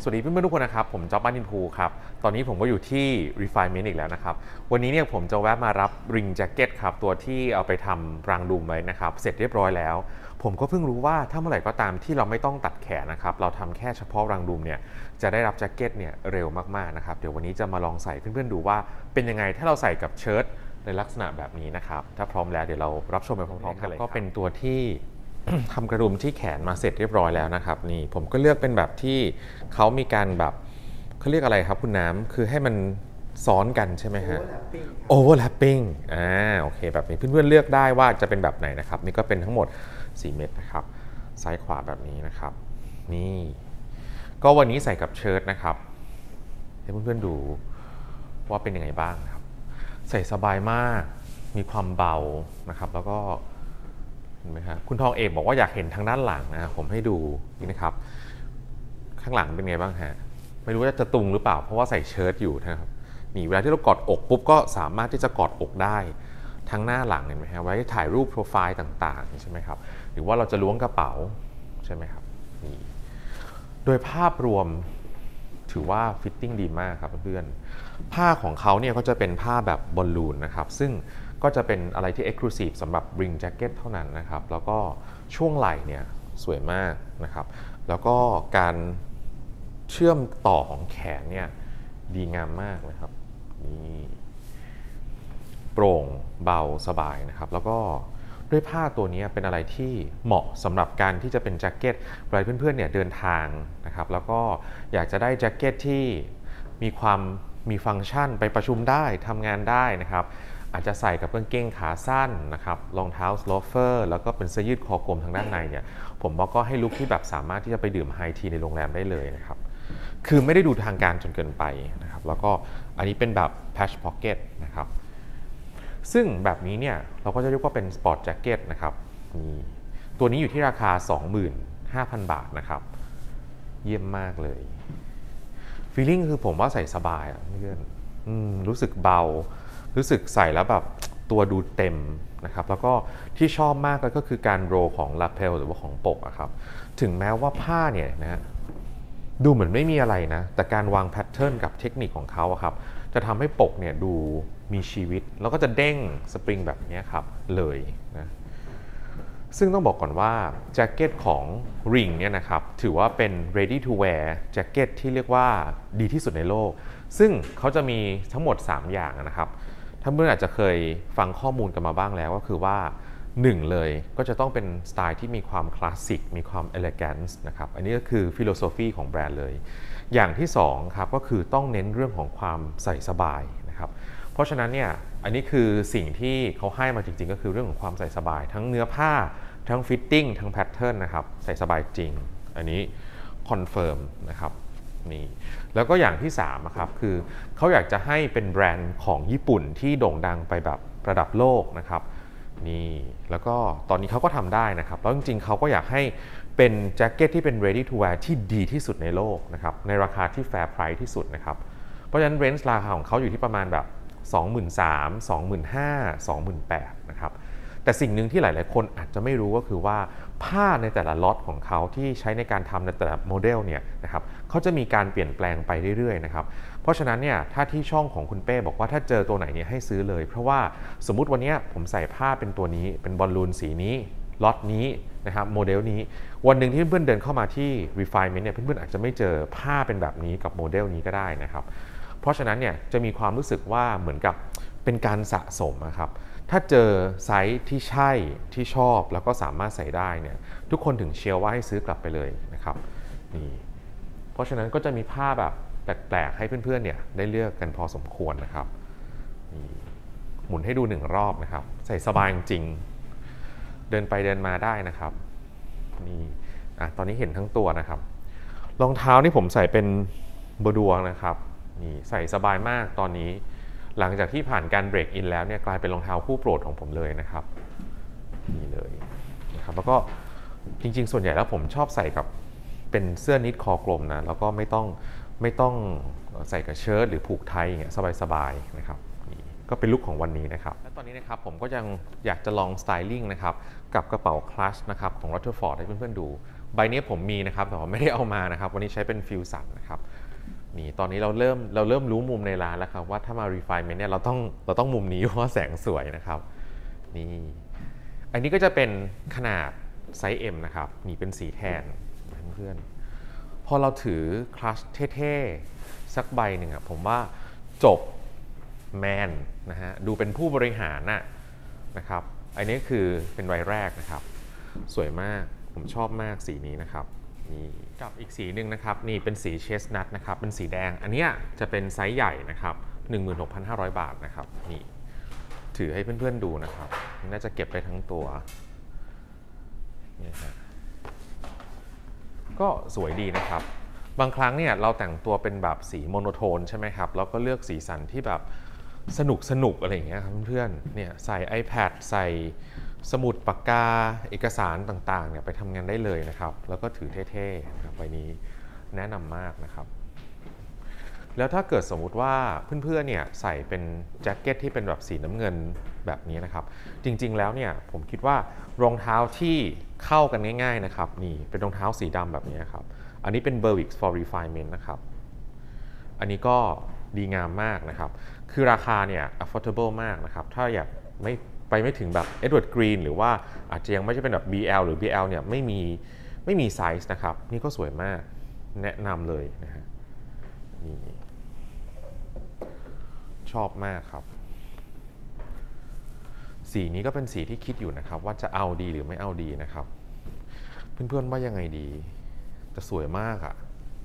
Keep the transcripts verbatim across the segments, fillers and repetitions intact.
สวัสดีเพื่อนๆทุกคนนะครับผมจ๊อบบ้านดินพูครับตอนนี้ผมก็อยู่ที่ Refinement อีกแล้วนะครับวันนี้เนี่ยผมจะแวะมารับ Ring Jacket ครับตัวที่เอาไปทำรังดุมไว้นะครับเสร็จเรียบร้อยแล้วผมก็เพิ่งรู้ว่าถ้าเมื่อไหร่ก็ตามที่เราไม่ต้องตัดแขนนะครับเราทำแค่เฉพาะรังดุมเนี่ยจะได้รับแจ็คเก็ตเนี่ยเร็วมากๆนะครับเดี๋ยววันนี้จะมาลองใส่เพื่อนๆดูว่าเป็นยังไงถ้าเราใส่กับเชิ้ตในลักษณะแบบนี้นะครับถ้าพร้อมแล้วเดี๋ยวเรารับชมไปพร้อมๆกันเลยก็เป็นตัวที่ ทำกระดุมที่แขนมาเสร็จเรียบร้อยแล้วนะครับนี่ผมก็เลือกเป็นแบบที่เขามีการแบบเขาเรียกอะไรครับคุณน้ำคือให้มันซ้อนกันใช่ไหมฮะ overlapping อ่าโอเคแบบนี้เพื่อนๆเลือกได้ว่าจะเป็นแบบไหนนะครับนี่ก็เป็นทั้งหมดสี่เม็ดนะครับซ้ายขวาแบบนี้นะครับนี่ก็วันนี้ใส่กับเชิ้ตนะครับให้เพื่อนๆดูว่าเป็นยังไงบ้างครับใส่สบายมากมีความเบานะครับแล้วก็เห็นไหมครับคุณทองเอกบอกว่าอยากเห็นทางด้านหลังนะผมให้ดูนี่นะครับข้างหลังเป็นไงบ้างฮะไม่รู้ว่าจะตุงหรือเปล่าเพราะว่าใส่เชิ้ตอยู่นะครับนี่เวลาที่เรากอดอกปุ๊บก็สามารถที่จะกอดอกได้ทั้งหน้าหลังเห็นไหมฮะไว้ถ่ายรูปโปรไฟล์ต่างๆใช่ไหมครับหรือว่าเราจะล้วงกระเป๋าใช่ไหมครับนี่โดยภาพรวมถือว่าฟิตติ้งดีมากครับเพื่อนๆผ้าของเขาเนี่ยก็จะเป็นผ้าแบบบอลลูนนะครับซึ่งก็จะเป็นอะไรที่ Exclusive สำหรับ Ring Jacket เท่านั้นนะครับแล้วก็ช่วงไหล่เนี่ยสวยมากนะครับแล้วก็การเชื่อมต่อของแขนเนี่ยดีงามมากนะครับนี่โปร่งเบาสบายนะครับแล้วก็ด้วยผ้าตัวนี้เป็นอะไรที่เหมาะสำหรับการที่จะเป็นแจ็คเก็ตเวลาเพื่อนๆเนี่ยเดินทางนะครับแล้วก็อยากจะได้แจ็คเก็ตที่มีความมีฟังก์ชันไปประชุมได้ทำงานได้นะครับอาจจะใส่กับกางเกงขาสั้นนะครับรองเท้าสโลฟเฟอร์แล้วก็เป็นเสื้อยืดคอกลมทางด้านในเนี่ยผมว่าก็ให้ลุคที่แบบสามารถที่จะไปดื่มไฮทีในโรงแรมได้เลยนะครับคือไม่ได้ดูทางการจนเกินไปนะครับแล้วก็อันนี้เป็นแบบ patch pocket นะครับซึ่งแบบนี้เนี่ยเราก็จะเรียกว่าเป็นสปอร์ตแจ็คเก็ตนะครับนี่ตัวนี้อยู่ที่ราคา สองหมื่นห้าพัน บาทนะครับเยี่ยมมากเลยฟีลลิ่งคือผมว่าใส่สบายอ่ะเพื่อนรู้สึกเบารู้สึกใส่แล้วแบบตัวดูเต็มนะครับแล้วก็ที่ชอบมากก็คือการโรลของลาเพลหรือว่าของปกอะครับถึงแม้ว่าผ้าเนี่ยนะดูเหมือนไม่มีอะไรนะแต่การวางแพทเทิร์นกับเทคนิคของเขาอะครับจะทำให้ปกเนี่ยดูมีชีวิตแล้วก็จะเด้งสปริงแบบนี้ครับเลยนะซึ่งต้องบอกก่อนว่าแจ็คเก็ตของ Ring เนี่ยนะครับถือว่าเป็น ready to wear แจ็คเก็ตที่เรียกว่าดีที่สุดในโลกซึ่งเขาจะมีทั้งหมดสามอย่างนะครับถ้าเพื่อนอาจจะเคยฟังข้อมูลกันมาบ้างแล้วก็คือว่าหนึ่งเลยก็จะต้องเป็นสไตล์ที่มีความคลาสสิกมีความเอเลแกนซ์นะครับอันนี้ก็คือฟิโลโซฟีของแบรนด์เลยอย่างที่สองครับก็คือต้องเน้นเรื่องของความใส่สบายนะครับเพราะฉะนั้นเนี่ยอันนี้คือสิ่งที่เขาให้มาจริงๆก็คือเรื่องของความใส่สบายทั้งเนื้อผ้าทั้งฟิตติ้งทั้งแพทเทิร์นนะครับใส่สบายจริงอันนี้คอนเฟิร์มนะครับนี่แล้วก็อย่างที่สามครับคือเขาอยากจะให้เป็นแบรนด์ของญี่ปุ่นที่โด่งดังไปแบบระดับโลกนะครับนี่แล้วก็ตอนนี้เขาก็ทำได้นะครับแล้วจริงๆเขาก็อยากให้เป็นแจ็คเก็ตที่เป็น ready to wear ที่ดีที่สุดในโลกนะครับในราคาที่ fair price ที่สุดนะครับเพราะฉะนั้นเรนจ์ราคาของเขาอยู่ที่ประมาณแบบ สองหมื่นสามพัน สองหมื่นห้าพัน สองหมื่นแปดพัน นะครับแต่สิ่งหนึ่งที่หลายๆคนอาจจะไม่รู้ก็คือว่าผ้าในแต่ละล็อตของเขาที่ใช้ในการทำในแต่ละโมเดลเนี่ยนะครับเขาจะมีการเปลี่ยนแปลงไปเรื่อยๆนะครับเพราะฉะนั้นเนี่ยถ้าที่ช่องของคุณเป้บอกว่าถ้าเจอตัวไหนเนี่ยให้ซื้อเลยเพราะว่าสมมุติวันนี้ผมใส่ผ้าเป็นตัวนี้เป็นบอลลูนสีนี้ล็อตนี้นะครับโมเดลนี้วันหนึ่งที่เพื่อนๆเดินเข้ามาที่ Refinement เนี่ยเพื่อนๆอาจจะไม่เจอผ้าเป็นแบบนี้กับโมเดลนี้ก็ได้นะครับเพราะฉะนั้นเนี่ยจะมีความรู้สึกว่าเหมือนกับเป็นการสะสมนะครับถ้าเจอไซส์ที่ใช่ที่ชอบแล้วก็สามารถใส่ได้เนี่ยทุกคนถึงเชียร์ว่าให้ซื้อกลับไปเลยนะครับนี่เพราะฉะนั้นก็จะมีผ้าแบบแปลกๆให้เพื่อนๆเนี่ยได้เลือกกันพอสมควรนะครับนี่หมุนให้ดูหนึ่งรอบนะครับใส่สบายจริงเดินไปเดินมาได้นะครับนี่อ่ะตอนนี้เห็นทั้งตัวนะครับรองเท้านี่ผมใส่เป็นบดัวนะครับนี่ใส่สบายมากตอนนี้หลังจากที่ผ่านการเบรกอินแล้วเนี่ยกลายเป็นรองเท้าคู่โปรดของผมเลยนะครับนี่เลยนะครับแล้วก็จริงๆส่วนใหญ่แล้วผมชอบใส่กับเป็นเสื้อนิดคอกลมนะแล้วก็ไม่ต้องไม่ต้องใส่กับเชิ้ตหรือผูกไทยอย่างเงี้ยสบายๆนะครับนี่ก็เป็นลุคของวันนี้นะครับและตอนนี้นะครับผมก็ยังอยากจะลองสไตลิ่งนะครับกับกระเป๋าคลัชนะครับของ Rutherford ให้เพื่อนๆดูใบนี้ผมมีนะครับแต่ว่าไม่ได้เอามานะครับวันนี้ใช้เป็นฟิวสันนะครับนี่ตอนนี้เราเริ่มเราเริ่มรู้มุมในร้านแล้วครับว่าถ้ามา refinement เนี่ยเราต้องเราต้องมุมนี้เพราะแสงสวยนะครับนี่อันนี้ก็จะเป็นขนาดไซส์ M นะครับนี่เป็นสีแทนเพื่อนๆพอเราถือคลัชเท่ๆสักใบหนึ่งอะผมว่าจบแมนนะฮะดูเป็นผู้บริหารน่ะนะครับอันนี้คือเป็นใบแรกนะครับสวยมากผมชอบมากสีนี้นะครับนี่กับอีกสีหนึ่งนะครับนี่เป็นสีเชสนัทนะครับเป็นสีแดงอันนี้จะเป็นไซส์ใหญ่นะครับ หนึ่งหมื่นหกพันห้าร้อย บาทนะครับนี่ถือให้เพื่อนๆดูนะครับน่าจะเก็บไปทั้งตัวนี่ฮะก็สวยดีนะครับบางครั้งเนี่ยเราแต่งตัวเป็นแบบสีโมโนโทนใช่ไหมครับแล้วก็เลือกสีสันที่แบบสนุกสนุกอะไรอย่างเงี้ยครับเพื่อนๆเนี่ยใส่ iPad ใส่สมุดปากกาเอกสารต่างๆเนี่ยไปทำงานได้เลยนะครับแล้วก็ถือเท่ๆนะครับใบนี้แนะนำมากนะครับแล้วถ้าเกิดสมมุติว่าเพื่อนๆเนี่ยใส่เป็นแจ็คเก็ตที่เป็นแบบสีน้ำเงินแบบนี้นะครับจริงๆแล้วเนี่ยผมคิดว่ารองเท้าที่เข้ากันง่ายๆนะครับนี่เป็นรองเท้าสีดำแบบนี้ครับอันนี้เป็น Berwick for Refinement นะครับอันนี้ก็ดีงามมากนะครับคือราคาเนี่ย affordable มากนะครับถ้าอยากไม่ไปไม่ถึงแบบ Edward Green หรือว่าอาจจะยังไม่ใช่เป็นแบบ บี แอล หรือ บี แอล เนี่ยไม่มีไม่มีไซส์นะครับนี่ก็สวยมากแนะนำเลยนะฮะนี่ชอบมากครับสีนี้ก็เป็นสีที่คิดอยู่นะครับว่าจะเอาดีหรือไม่เอาดีนะครับเพื่อนๆว่ายังไงดีแต่สวยมากอะ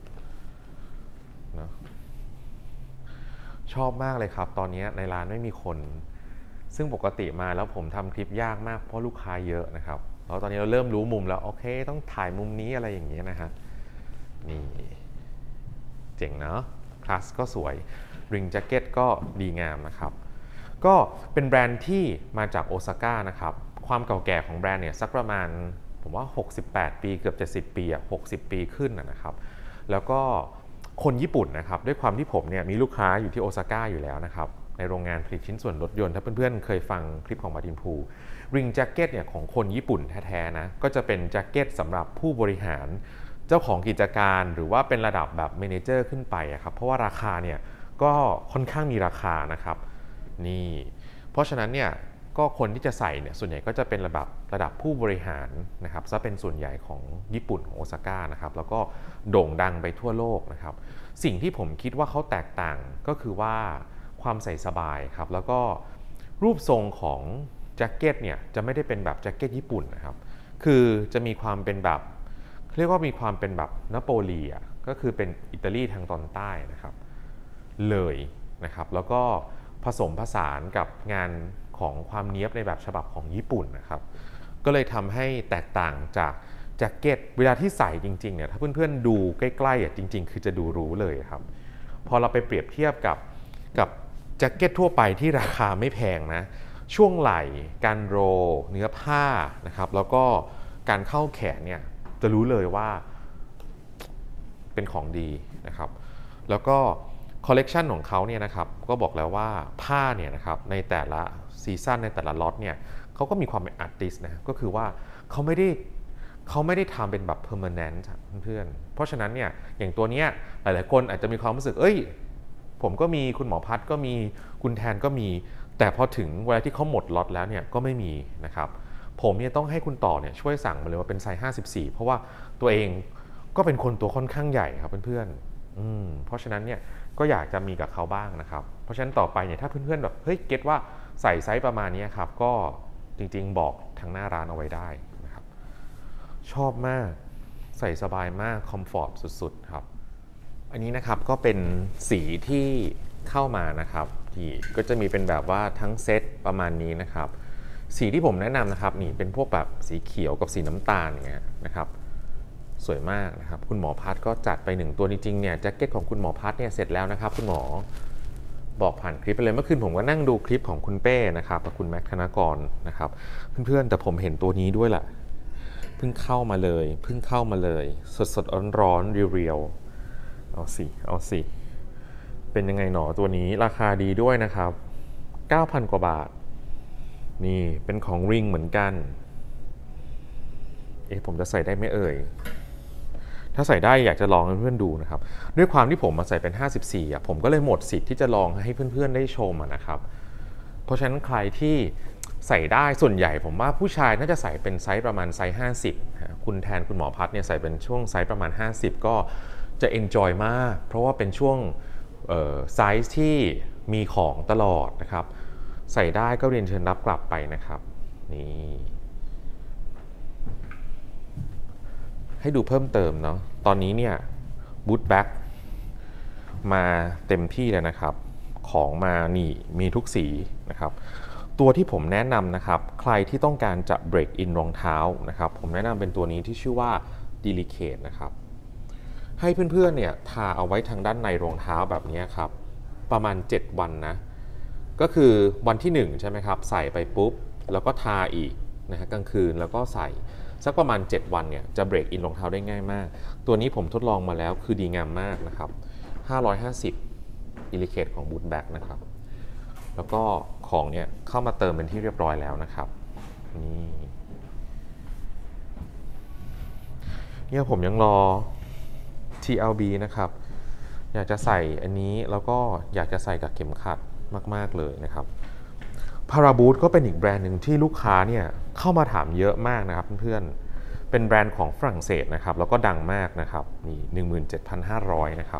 นะชอบมากเลยครับตอนนี้ในร้านไม่มีคนซึ่งปกติมาแล้วผมทำคลิปยากมากเพราะลูกค้าเยอะนะครับแล้วตอนนี้เราเริ่มรู้มุมแล้วโอเคต้องถ่ายมุมนี้อะไรอย่างเงี้ยนะฮะนี่เจ๋งเนาะคลาสก็สวยริงแจ็คเก็ตก็ดีงามนะครับก็เป็นแบรนด์ที่มาจากโอซาก้านะครับความเก่าแก่ของแบรนด์เนี่ยสักประมาณผมว่าหกสิบแปดปีเกือบเจ็ดสิบปีอ่ะหกสิบปีขึ้นนะครับแล้วก็คนญี่ปุ่นนะครับด้วยความที่ผมเนี่ยมีลูกค้าอยู่ที่โอซาก้าอยู่แล้วนะครับในโรงงานผลิตชิ้นส่วนรถยนต์ถ้าเพื่อนๆเคยฟังคลิปของมาร์ตินพูริงแจ็คเก็ตเนี่ยของคนญี่ปุ่นแท้ๆนะก็จะเป็นแจ็คเก็ตสำหรับผู้บริหารเจ้าของกิจการหรือว่าเป็นระดับแบบเมเนเจอร์ขึ้นไปครับเพราะว่าราคาเนี่ยก็ค่อนข้างมีราคานะครับนี่เพราะฉะนั้นเนี่ยก็คนที่จะใส่เนี่ยส่วนใหญ่ก็จะเป็นระดับระดับผู้บริหารนะครับซะเป็นส่วนใหญ่ของญี่ปุ่นของโอซาก้านะครับแล้วก็โด่งดังไปทั่วโลกนะครับสิ่งที่ผมคิดว่าเขาแตกต่างก็คือว่าความใส่สบายครับแล้วก็รูปทรงของแจ็คเก็ตเนี่ยจะไม่ได้เป็นแบบแจ็คเก็ตญี่ปุ่นนะครับคือจะมีความเป็นแบบเรียกว่ามีความเป็นแบบนโปลีอ่ะก็คือเป็นอิตาลีทางตอนใต้นะครับเลยนะครับแล้วก็ผสมผสานกับงานของความเนี้ยบในแบบฉบับของญี่ปุ่นนะครับก็เลยทำให้แตกต่างจากแจ็คเก็ตเวลาที่ใส่จริงๆเนี่ยถ้าเพื่อนๆดูใกล้ๆอ่ะจริงๆคือจะดูรู้เลยครับพอเราไปเปรียบเทียบกับกับแจ็คเก็ตทั่วไปที่ราคาไม่แพงนะช่วงไหล่การโรเนื้อผ้านะครับแล้วก็การเข้าแขนเนี่ยจะรู้เลยว่าเป็นของดีนะครับแล้วก็คอลเลกชันของเขาเนี่ยนะครับก็บอกแล้วว่าผ้าเนี่ยนะครับในแต่ละซีซั่นในแต่ละล็อตเนี่ยเขาก็มีความเป็นอาร์ติสต์นะก็คือว่าเขาไม่ได้เขาไม่ได้ทำเป็นแบบ permanent เพื่อนๆเพราะฉะนั้นเนี่ยอย่างตัวเนี้ยหลายๆคนอาจจะมีความรู้สึกเอ้ยผมก็มีคุณหมอพัดก็มีคุณแทนก็มีแต่พอถึงเวลาที่เขาหมดล็อตแล้วเนี่ยก็ไม่มีนะครับผมเนี่ยต้องให้คุณต่อเนี่ยช่วยสั่งมาเลยว่าเป็นไซส์ห้าสิบสี่เพราะว่าตัวเองก็เป็นคนตัวค่อนข้างใหญ่ครับเพื่อนๆอืมเพราะฉะนั้นเนี่ยก็อยากจะมีกับเขาบ้างนะครับเพราะฉะนั้นต่อไปเนี่ยถ้าเพื่อนๆแบบเฮ้ยเก็ตว่าใส่ไซส์ประมาณนี้ครับก็จริงๆบอกทางหน้าร้านเอาไว้ได้นะครับชอบมากใส่สบายมากคอมฟอร์ตสุดๆครับอันนี้นะครับก็เป็นสีที่เข้ามานะครับที่ก็จะมีเป็นแบบว่าทั้งเซตประมาณนี้นะครับสีที่ผมแนะนำนะครับนี่เป็นพวกแบบสีเขียวกับสีน้ำตาลอย่างเงี้ยนะครับสวยมากนะครับคุณหมอพัดก็จัดไปหนึ่งตัวจริงๆเนี่ยแจ็คเก็ตของคุณหมอพัดเนี่ยเสร็จแล้วนะครับคุณหมอบอกผ่านคลิปไปเลยเมื่อคืนผมก็นั่งดูคลิปของคุณเป้นะครับกับคุณแม็กธนกรนะครับเพื่อนๆแต่ผมเห็นตัวนี้ด้วยแหละเพิ่งเข้ามาเลยเพิ่งเข้ามาเลยสดๆร้อนๆเรียวๆเอาสิเอาสิเป็นยังไงหนอตัวนี้ราคาดีด้วยนะครับ เก้าพัน กว่าบาทนี่เป็นของริงเหมือนกันเอ๊ะผมจะใส่ได้ไหมเอ่ยถ้าใส่ได้อยากจะลองให้เพื่อนดูนะครับด้วยความที่ผมมาใส่เป็นห้าสิบสี่อ่ะผมก็เลยหมดสิทธิ์ที่จะลองให้เพื่อนๆได้ชมนะครับเพราะฉะนั้นใครที่ใส่ได้ส่วนใหญ่ผมว่าผู้ชายน่าจะใส่เป็นไซส์ประมาณไซส์ห้าสิบคุณแทนคุณหมอพัฒน์เนี่ยใส่เป็นช่วงไซส์ประมาณห้าสิบก็จะเอนจอยมากเพราะว่าเป็นช่วงไซส์ที่มีของตลอดนะครับใส่ได้ก็เรียนเชิญรับกลับไปนะครับนี่ให้ดูเพิ่มเติมเนาะตอนนี้เนี่ยบูทแบ็กมาเต็มที่แล้วนะครับของมานี่มีทุกสีนะครับตัวที่ผมแนะนำนะครับใครที่ต้องการจะ break in รองเท้านะครับผมแนะนำเป็นตัวนี้ที่ชื่อว่า Delicate นะครับให้เพื่อนๆเนี่ยทาเอาไว้ทางด้านในรองเท้าแบบนี้ครับประมาณเจ็ดวันนะก็คือวันที่หนึ่งใช่ไหมครับใส่ไปปุ๊บแล้วก็ทาอีกนะฮะกลางคืนแล้วก็ใส่สักประมาณเจ็ดวันเนี่ยจะ break in รองเท้าได้ง่ายมากตัวนี้ผมทดลองมาแล้วคือดีงามมากนะครับห้าร้อยห้าสิบ Delicate ของ Bootback นะครับแล้วก็ของเนี่ยเข้ามาเติมเป็นที่เรียบร้อยแล้วนะครับนี่เนี่ยผมยังรอ ที แอล บี นะครับอยากจะใส่อันนี้แล้วก็อยากจะใส่กับเข็มขัดมากๆเลยนะครับ Paraboot ก็เป็นอีกแบรนด์หนึ่งที่ลูกค้าเนี่ยเข้ามาถามเยอะมากนะครับเพื่อนๆเป็นแบรนด์ของฝรั่งเศสนะครับแล้วก็ดังมากนะครับนี่ หนึ่งหมื่นเจ็ดพันห้าร้อย นะครับ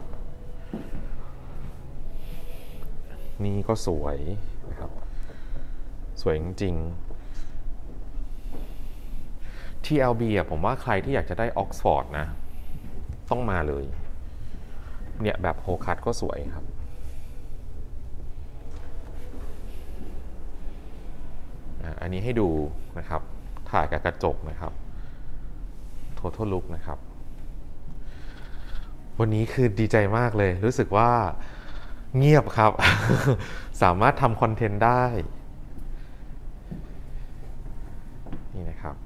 นี่ก็สวยนะครับสวยจริงๆ ที แอล บี อ่ะผมว่าใครที่อยากจะได้ออกซฟอร์ดนะต้องมาเลยเนี่ยแบบโฮคัทก็สวยครับอันนี้ให้ดูนะครับถ่ายกับกระจกนะครับ Total Look นะครับวันนี้คือดีใจมากเลยรู้สึกว่าเงียบครับ สามารถทำคอนเทนต์ได้นี่นะครับ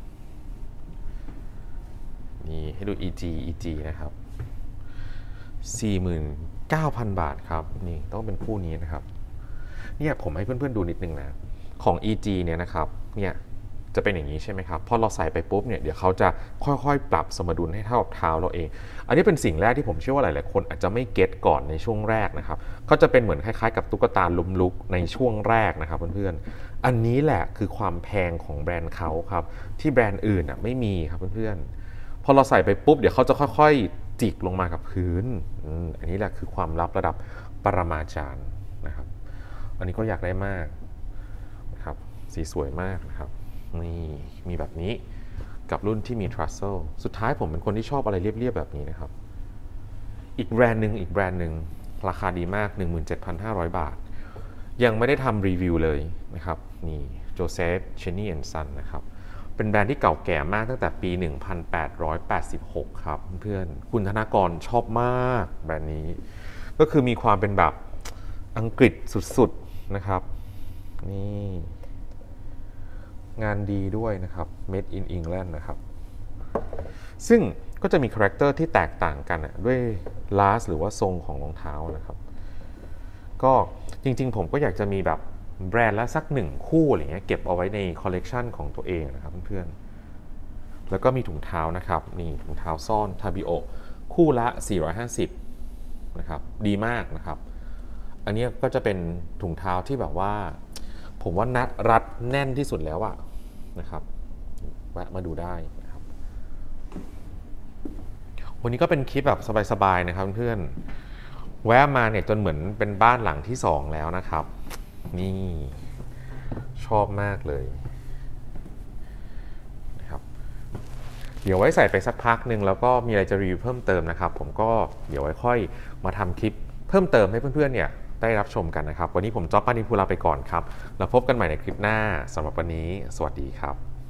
นี่ให้ดู อี จี อี จี นะครับ สี่หมื่นเก้าพัน บาทครับนี่ต้องเป็นคู่นี้นะครับเนี่ยผมให้เพื่อนๆดูนิดนึงนะของ อี จี เนี่ยนะครับเนี่ยจะเป็นอย่างนี้ใช่ไหมครับพอเราใส่ไปปุ๊บเนี่ยเดี๋ยวเขาจะค่อยๆปรับสมดุลให้เท่ากับเท้าเราเองอันนี้เป็นสิ่งแรกที่ผมเชื่อว่าหลายๆคนอาจจะไม่เก็ตก่อนในช่วงแรกนะครับเขาจะเป็นเหมือนคล้ายๆกับตุ๊กตาลุมลุกในช่วงแรกนะครับเพื่อนๆอันนี้แหละคือความแพงของแบรนด์เขาครับที่แบรนด์อื่นอ่ะไม่มีครับเพื่อนๆพอเราใส่ไปปุ๊บเดี๋ยวเขาจะค่อยๆจิกลงมากับพื้นอันนี้แหละคือความลับระดับปรมาจารย์นะครับอันนี้ก็อยากได้มากนะครับสีสวยมากนะครับนี่มีแบบนี้กับรุ่นที่มี Trussell สุดท้ายผมเป็นคนที่ชอบอะไรเรียบๆแบบนี้นะครับอีกแบรนด์หนึ่งอีกแบรนด์หนึ่งราคาดีมาก หนึ่งหมื่นเจ็ดพันห้าร้อย บาทยังไม่ได้ทำรีวิวเลยนะครับนี่โจเซฟเชนนี่แอนด์ซันนะครับเป็นแบรนด์ที่เก่าแก่มากตั้งแต่ปี หนึ่งพันแปดร้อยแปดสิบหก ครับเพื่อนคุณธนากรชอบมากแบรนด์นี้ก็คือมีความเป็นแบบอังกฤษสุดๆนะครับนี่งานดีด้วยนะครับ Made in England นะครับซึ่งก็จะมีคาแรคเตอร์ที่แตกต่างกันด้วยลาสหรือว่าทรงของรองเท้านะครับก็จริงๆผมก็อยากจะมีแบบแบรนด์ละสักหนึ่งคู่อะไรเงี้ยเก็บเอาไว้ในคอลเลกชันของตัวเองนะครับเพื่อนๆแล้วก็มีถุงเท้านะครับนี่ถุงเท้าซ่อนทาบิโอคู่ละสี่ร้อยห้าสิบนะครับดีมากนะครับอันนี้ก็จะเป็นถุงเท้าที่แบบว่าผมว่านัดรัดแน่นที่สุดแล้วอะนะครับแวะมาดูได้นะครับวันนี้ก็เป็นคลิปแบบสบายๆนะครับเพื่อนแวะมาเนี่ยจนเหมือนเป็นบ้านหลังที่สองแล้วนะครับนี่ชอบมากเลยนะครับเดี๋ยวไว้ใส่ไปสักพักหนึ่งแล้วก็มีอะไรจะรีวิวเพิ่มเติมนะครับผมก็เดี๋ยวไว้ค่อยมาทำคลิปเพิ่มเติมให้เพื่อนๆเนี่ยได้รับชมกันนะครับวันนี้ผมจ๊อบปานินพูลาไปก่อนครับแล้วพบกันใหม่ในคลิปหน้าสำหรับวันนี้สวัสดีครับ